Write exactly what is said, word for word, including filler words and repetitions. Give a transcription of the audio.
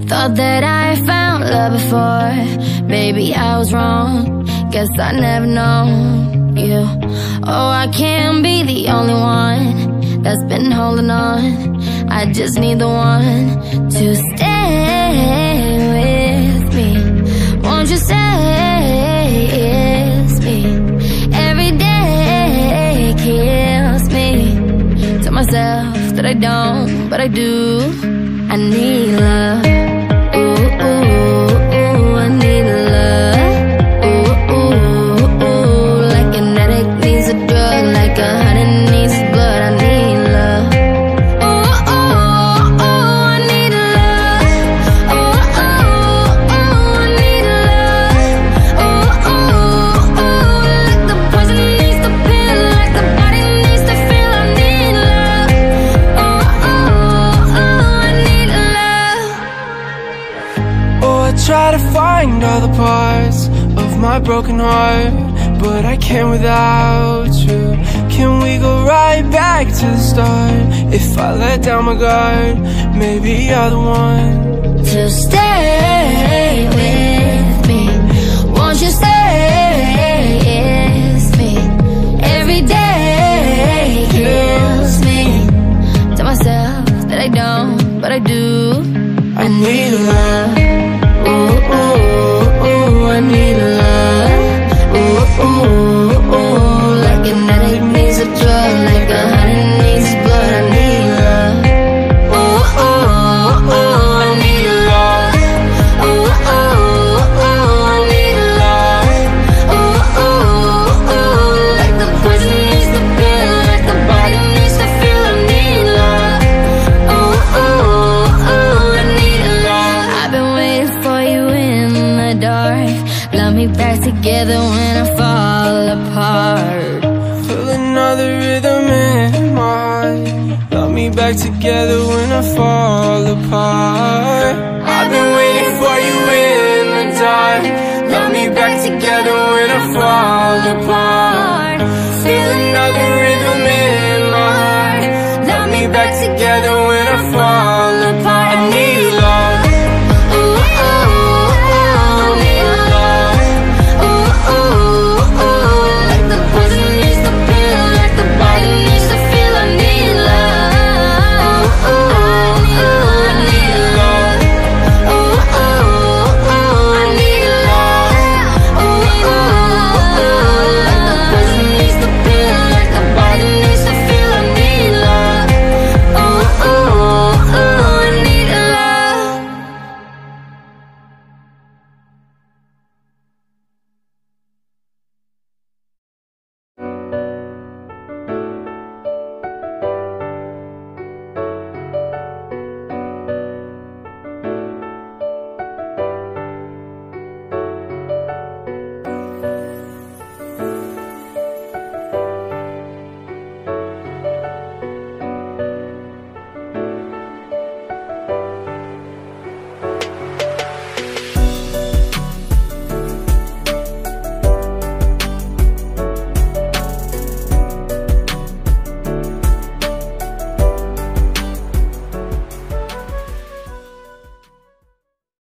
Thought that I found love before. Baby, I was wrong. Guess I never known you. Oh, I can't be the only one that's been holding on. I just need the one to stay with me. Won't you say it's me? Every day kills me. Tell myself that I don't, but I do. I need love. Ooh, ooh, ooh, I need love. Ooh, ooh, ooh, like an addict needs a drug, like a honey needs blood. I need love. Ooh, ooh, ooh, I need love. Ooh, ooh, ooh, I need love. Ooh, ooh, ooh, like the poison needs the pill, like the body needs to feel. I need love. Ooh, ooh, ooh, I need love. Oh, I try to find all the parts of my broken heart, but I can't without you. Can we go right back to the start? If I let down my guard, maybe you're the one To stay with me. Won't you stay with me? Every day kills me. Tell myself that I don't, but I do. I need love. Ooh, ooh, ooh, I need love. Ooh, ooh, ooh, like an addict needs a drug, like a honey needs blood. I need love. Ooh, ooh, ooh, I need love. Ooh, ooh, ooh, I need love. Ooh, ooh, ooh, like the poison needs the pill, like the body needs to feel. I need love. Ooh, ooh, ooh, I need love. I've been waiting for you in the dark. Love me back together when I fall apart. Feel another rhythm in my heart. Love me back together when I fall apart.